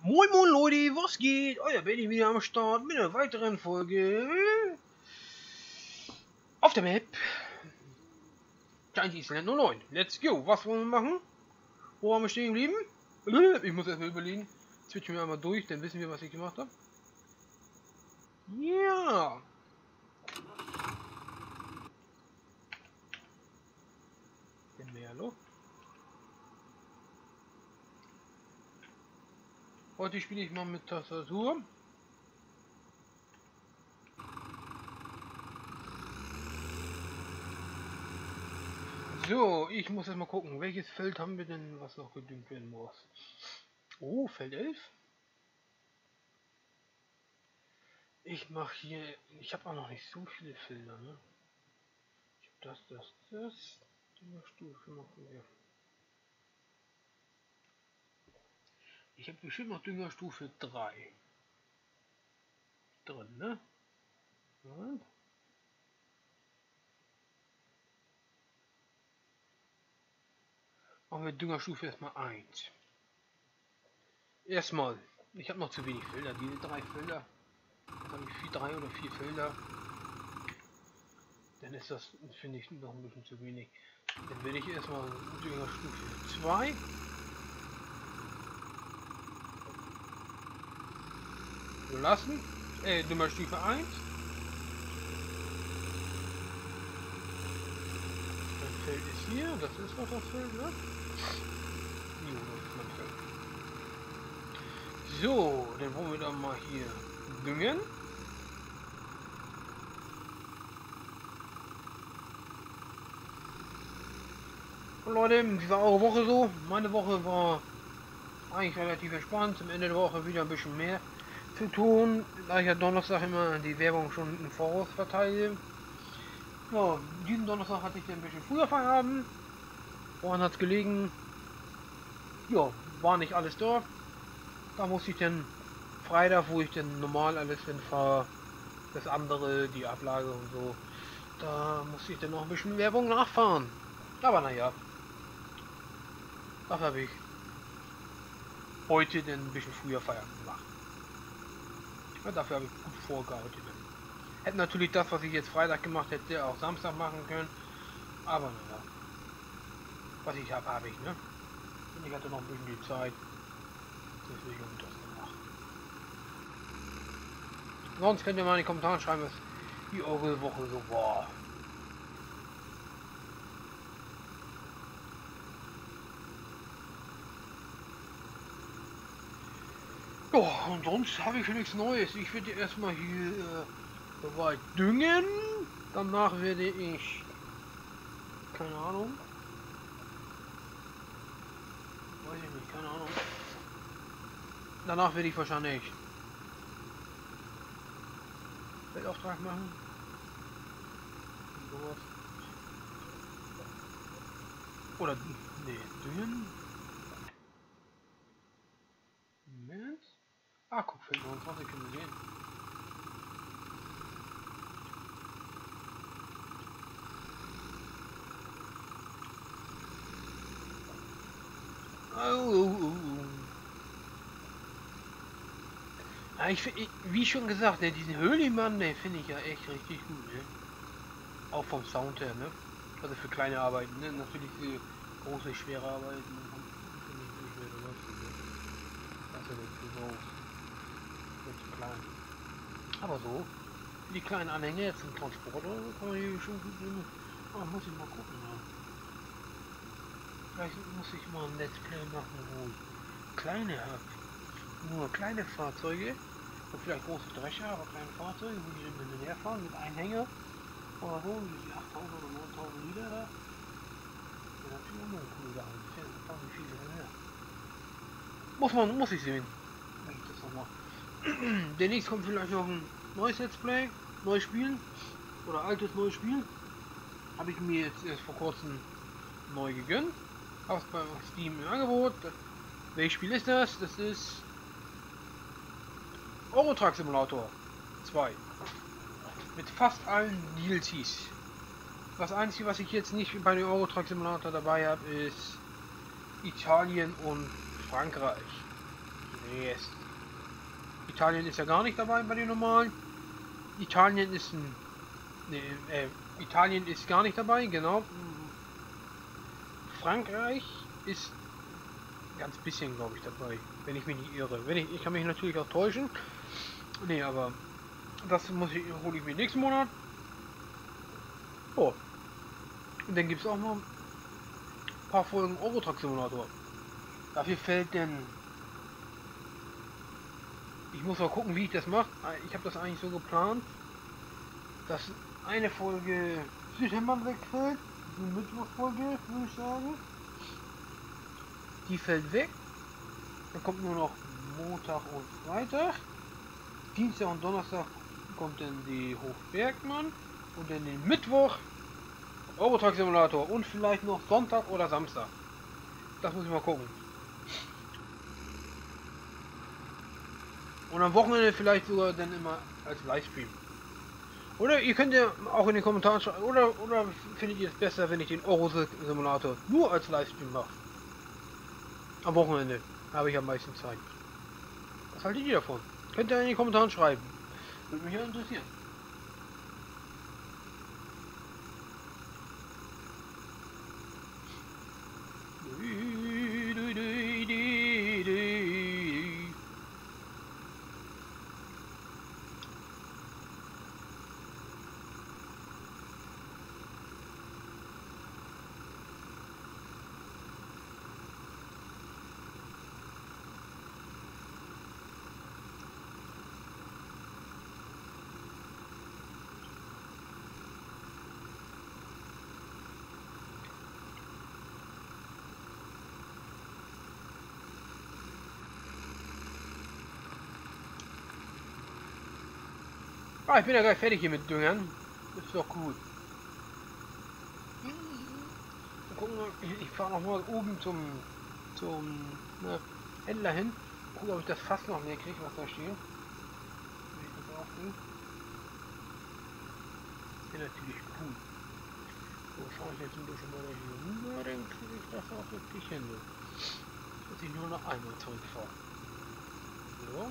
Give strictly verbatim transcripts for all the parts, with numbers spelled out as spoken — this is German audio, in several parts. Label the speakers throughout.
Speaker 1: Moin moin Leute, was geht? Euer Benny wieder am Start mit einer weiteren Folge auf der Map Giant Island null neun. Let's go, was wollen wir machen? Wo haben wir stehen geblieben? Ich muss erstmal überlegen. Switchen wir einmal durch, dann wissen wir, was ich gemacht habe. Ja. Den Merlo. Heute spiele ich mal mit Tastatur. So, ich muss jetzt mal gucken, welches Feld haben wir denn, was noch gedüngt werden muss. Oh, Feld elf. Ich mache hier, ich habe auch noch nicht so viele Felder, ne? Ich habe das, das, das. Düngerstufe machen wir. Ich habe bestimmt noch Düngerstufe drei drin, ne? Und machen wir Düngerstufe erstmal eins. Erstmal, ich habe noch zu wenig Felder, diese drei Felder. Jetzt habe ich vier, drei oder vier Felder. Dann ist das, finde ich, noch ein bisschen zu wenig. Dann werde ich erstmal Düngerstufe zwei. Lassen. Äh, Düngerstufe eins. Das Feld ist hier, das ist noch das Feld, ne? Jo, das ist mein Feld. So, dann wollen wir dann mal hier düngen. Und Leute, wie war eure Woche so? Meine Woche war eigentlich relativ entspannt. Zum Ende der Woche wieder ein bisschen mehr zu tun, da ich ja Donnerstag immer die Werbung schon im Voraus verteile. Ja, diesen Donnerstag hatte ich dann ein bisschen früher Feierabend. Woran hat es gelegen? Ja, war nicht alles da. Da musste ich dann Freitag, wo ich dann normal alles hinfahre, das andere, die Ablage und so, da musste ich dann noch ein bisschen Werbung nachfahren. Aber naja, dafür habe ich heute dann ein bisschen früher Feierabend gemacht. Ja, dafür habe ich gut vorgearbeitet. Hätte natürlich das, was ich jetzt Freitag gemacht hätte, auch Samstag machen können. Aber naja, was ich habe, habe ich, ne? Und ich hatte noch ein bisschen die Zeit. Deswegen habe ich das gemacht. Sonst könnt ihr mal in die Kommentare schreiben, was die eure Woche so war. Ja, und sonst habe ich nichts Neues. Ich werde erstmal hier äh, soweit düngen. Danach werde ich, keine Ahnung, weiß ich nicht, keine Ahnung. Danach werde ich wahrscheinlich Feldauftrag machen. Sowas. Oder, nee, düngen. Moment. Ah, guck, Feld neunundzwanzig können wir sehen. Oh, oh, oh. Ja, ich, ich, wie schon gesagt, ne, diesen Höhlimann, den finde ich ja echt richtig gut, ne? Auch vom Sound her, ne? Also für kleine Arbeiten, ne? Natürlich für große, schwere Arbeiten finde ich nicht mehr so lustig, ne? Das ist ja nicht zu groß. Nicht zu klein. Aber so, für die kleinen Anhänger zum Transport oder so kann man hier schon gut nehmen. Ah, muss ich mal gucken, ja. Vielleicht muss ich mal ein Let's Play machen, wo ich kleine habe. Nur kleine Fahrzeuge und vielleicht große Drescher, aber kleine Fahrzeuge, wo die dann herfahren mit Einhänger oder so, die achttausend oder neuntausend Liter da. Ja, natürlich auch noch eine coole Sache. Das fällt einfach nicht viel her. Muss man, muss ich sehen, wenn ich das noch mache. Demnächst kommt vielleicht noch ein neues Let's Play, neues Spiel oder altes neues Spiel. Habe ich mir jetzt erst vor kurzem neu gegönnt. Habe es bei Steam im Angebot. Welches Spiel ist das? Das ist Euro Truck Simulator zwei. Mit fast allen D L Cs. Das einzige, was ich jetzt nicht bei dem Euro Truck Simulator dabei habe, ist Italien und Frankreich. Nee, es, Italien ist ja gar nicht dabei bei den normalen. Italien ist ein... Nee, äh, Italien ist gar nicht dabei, genau. Frankreich ist ganz bisschen, glaube ich, dabei, wenn ich mich nicht irre. Wenn ich, ich kann mich natürlich auch täuschen. Nee, aber das muss ich, hole ich mir nächsten Monat. Oh. Und dann gibt es auch noch ein paar Folgen Euro Truck Simulator. Dafür fällt denn... Ich muss mal gucken, wie ich das mache. Ich habe das eigentlich so geplant, dass eine Folge Südhemmern wegfällt. Die Mittwochfolge, würde ich sagen. Die fällt weg. Dann kommt nur noch Montag und Freitag. Dienstag und Donnerstag kommt dann die Hochbergmann. Und dann den Mittwoch Eurotruck Simulator. Und vielleicht noch Sonntag oder Samstag. Das muss ich mal gucken. Und am Wochenende vielleicht sogar dann immer als Livestream. Oder ihr könnt ja auch in den Kommentaren schreiben, oder, oder findet ihr es besser, wenn ich den Euro-Simulator nur als Livestream mache? Am Wochenende habe ich am meisten Zeit. Was haltet ihr davon? Könnt ihr in die Kommentare schreiben. Würde mich ja interessieren. Ah, ich bin ja gleich fertig hier mit Düngern. Das ist doch gut. Mal gucken, ich, ich fahre noch mal oben zum, zum ne, Händler hin. Gucken, ob ich das Fass noch mehr kriege, was da steht. Wenn ich das aufnehme. Ja, natürlich cool. So, schaue ich jetzt ein bisschen weiter hier rüber, dann kriege ich das auch wirklich hin. Dass ich nur noch einmal zurückfahre. So.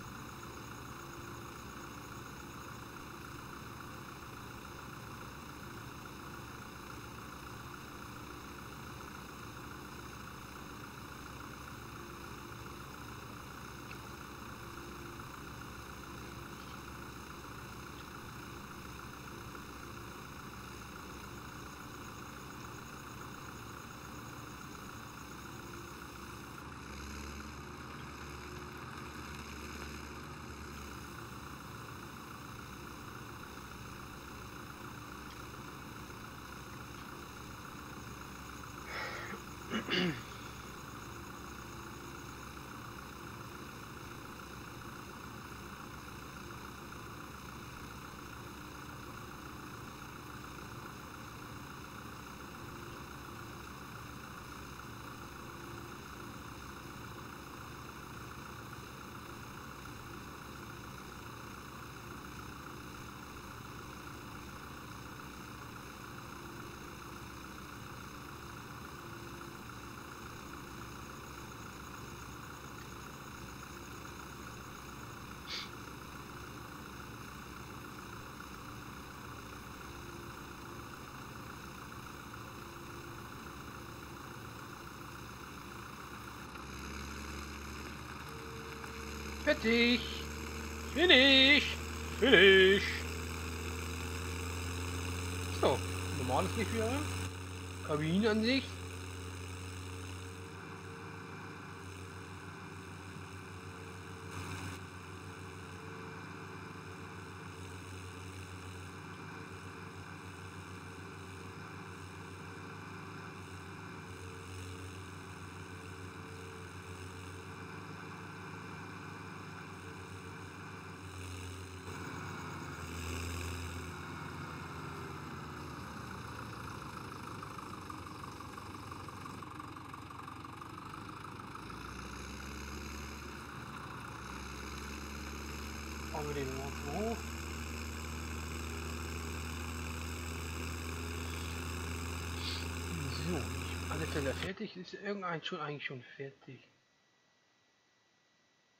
Speaker 1: Fertig. Finish. Finish. So, normales Licht wieder an. Kabinenansicht. Machen wir den mal hoch. So, ich alle Fälle fertig. Ist irgendein schon eigentlich schon fertig?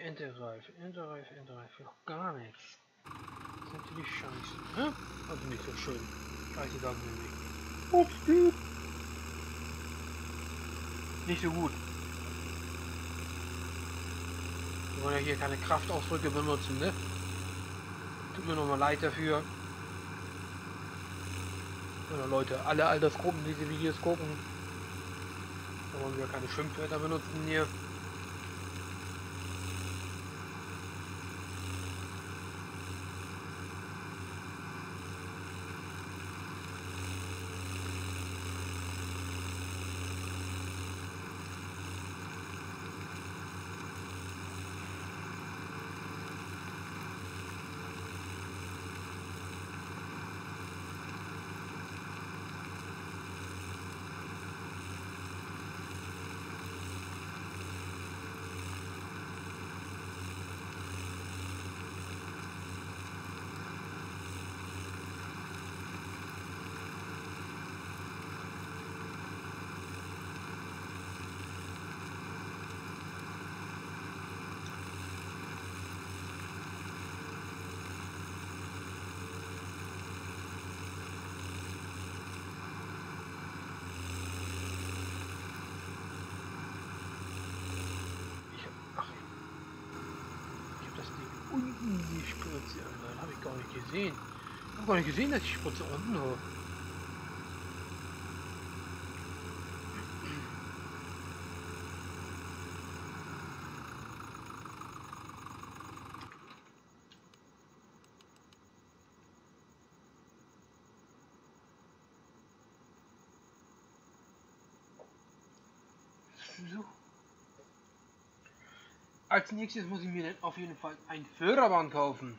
Speaker 1: Enterreif, Enterreif, Enterreif, noch gar nichts. Das ist natürlich scheiße, ne? Also nicht so schön. Scheißegal, nämlich. Ups, piep. Nicht so gut. Wir wollen ja hier keine Kraftausdrücke benutzen, ne? Tut mir nochmal leid dafür. Oder Leute, alle Altersgruppen, die diese Videos gucken. Da wollen wir keine Schimpfwörter benutzen hier. Unten die Spritze, Alter. Habe ich gar nicht gesehen. Ich habe gar nicht gesehen, dass ich die Spritze unten habe. So. Als nächstes muss ich mir dann auf jeden Fall ein Förderband kaufen.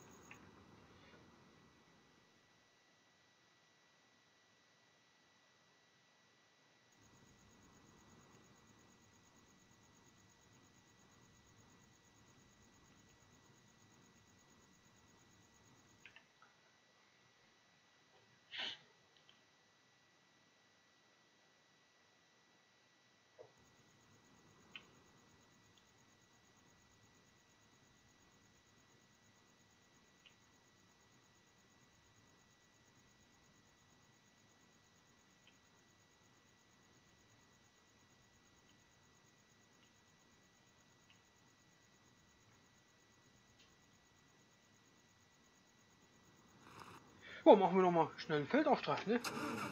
Speaker 1: Oh, machen wir noch mal schnell einen Feldauftrag, ne?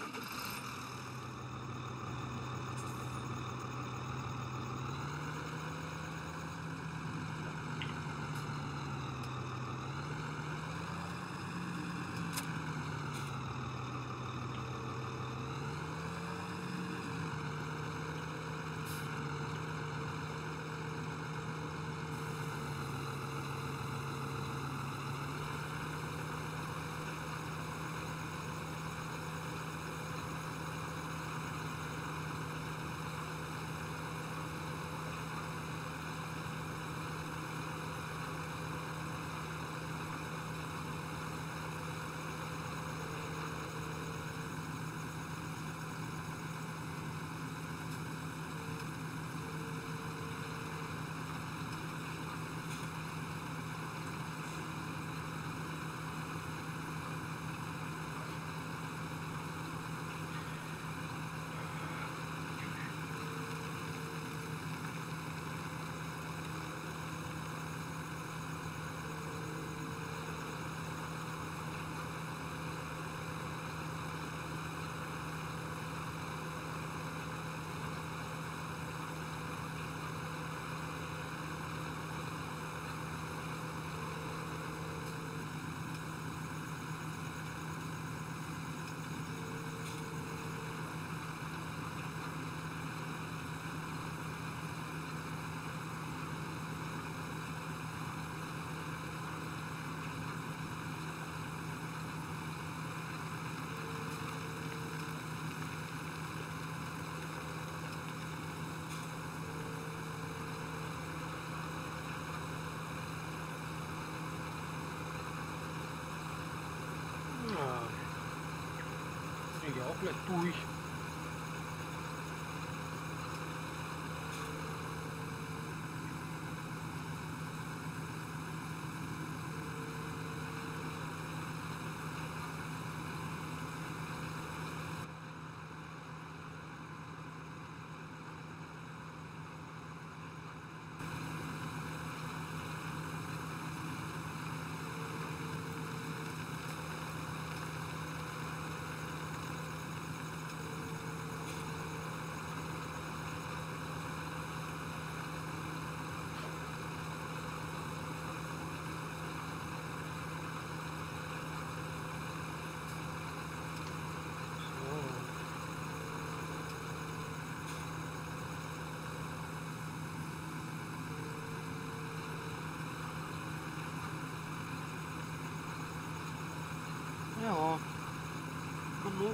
Speaker 1: Ja, auch gleich durch.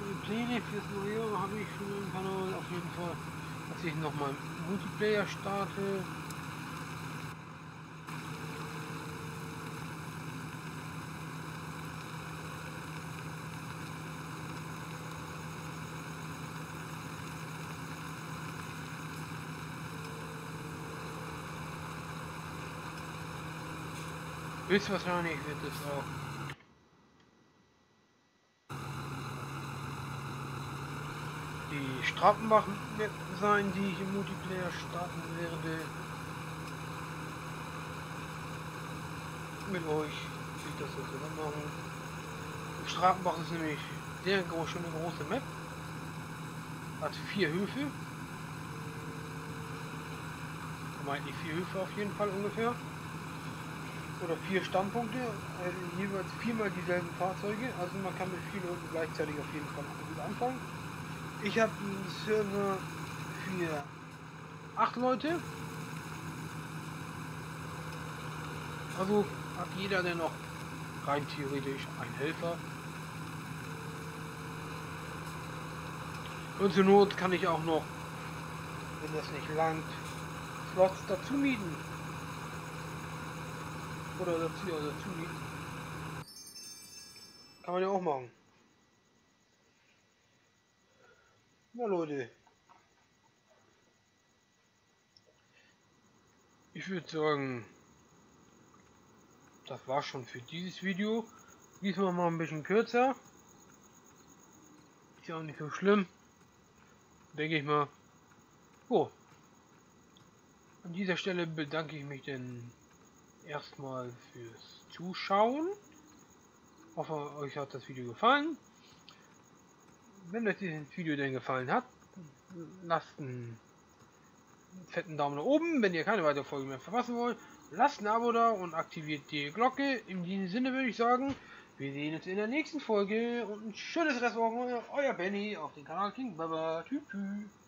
Speaker 1: Pläne fürs neue Jahr habe ich für meinen Kanal auf jeden Fall, dass ich nochmal Multiplayer starte. Höchstwahrscheinlich wird es auch die Strafenwachen sein, die ich im Multiplayer starten werde. Mit euch will ich das so zusammen machen. Strafenbach ist nämlich sehr groß, schon eine große Map. Hat vier Höfe. Vermeintlich vier Höfe auf jeden Fall ungefähr. Oder vier Standpunkte, also jeweils viermal dieselben Fahrzeuge, also man kann mit vier Leuten gleichzeitig auf jeden Fall gut anfangen. Ich habe einen Server für acht Leute, also hat jeder denn noch rein theoretisch einen Helfer. Und zur Not kann ich auch noch, wenn das nicht langt, Slots dazu mieten. Oder dazu, oder dazu mieten. Kann man ja auch machen. Na Leute. Ich würde sagen, das war schon für dieses Video. Diesmal mal ein bisschen kürzer. Ist ja auch nicht so schlimm. Denke ich mal. So. An dieser Stelle bedanke ich mich denn erstmal fürs Zuschauen. Hoffe, euch hat das Video gefallen. Wenn euch dieses Video denn gefallen hat, lasst einen fetten Daumen nach oben. Wenn ihr keine weitere Folge mehr verpassen wollt, lasst ein Abo da und aktiviert die Glocke. In diesem Sinne würde ich sagen, wir sehen uns in der nächsten Folge und ein schönes Restwoche. Euer Benny auf dem Kanal King Baba. Tschüss.